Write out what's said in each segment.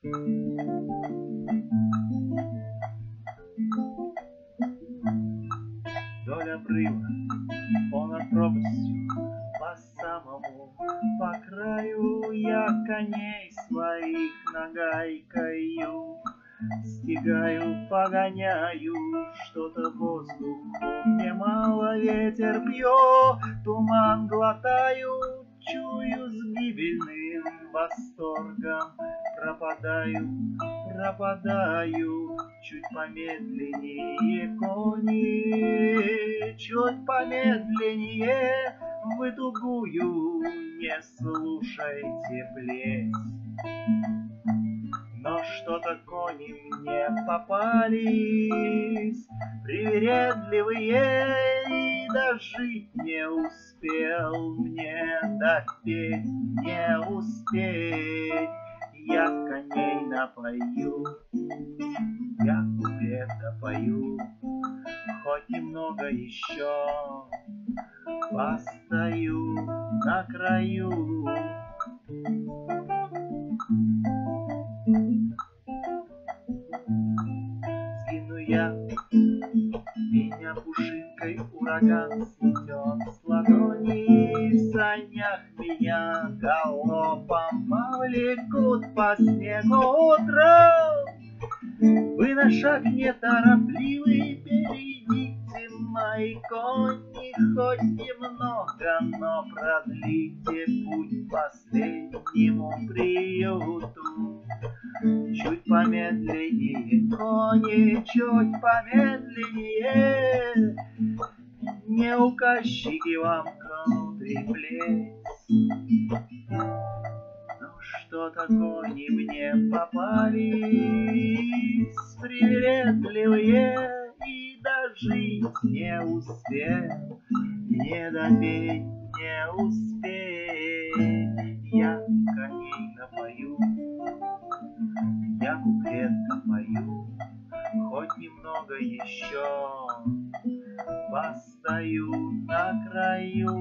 Вдоль обрыва, понад пропастью, по самому по краю я коней своих нагайкою стигаю, погоняю, что-то воздуху мне мало, ветер бьет, туман глотаю, чую с гибельным восторгом, пропадаю, пропадаю, чуть помедленнее кони, чуть помедленнее, вы тугую не слушайте плеть. Но что-то кони мне попались, привередливые, и дожить не успел мне, допеть не успеть. Я коней напою, я куплет допою, хоть немного еще постою на краю. Сгину я, меня пушинкой ураган сметет с ладони, в санях меня галопом повлекут по снегу утром. Вы на шаг неторопливый, перейдите мои кони, хоть немного, но продлите путь последнему приюту. Чуть помедленнее, кони, чуть помедленнее, не указчики вам кнут и плеть. Ну что-то кони мне попались, привередливые, и дожить не успел, не допеть не успеть. Я коней напою, я куплет допою, хоть немного еще постою на краю.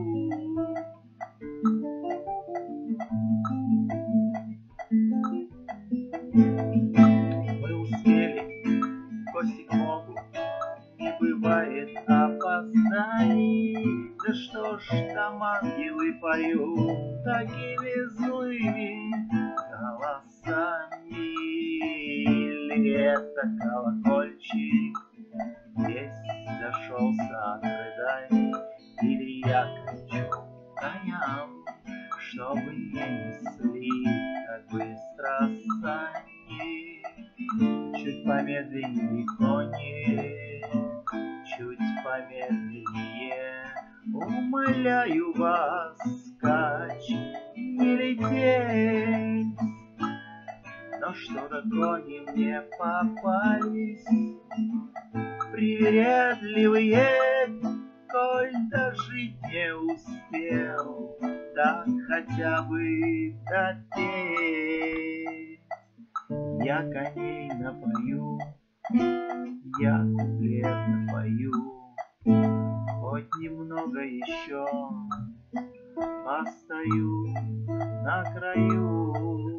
Мы успели, гости к Богу, не бывает опозданий. Да что ж там ангелы поют такими злыми голосами? Или это колокольчик весь зашелся от рыданий? Или я кричу коням, чтобы не несли так быстро сани? Чуть помедленнее кони, чуть помедленнее, умоляю вас, скач, не лететь. Но что-то кони мне попались, привередливые, коль дожить не успел, так хотя бы допеть. Я коней напою, я куплет напою, хоть немного еще постою на краю.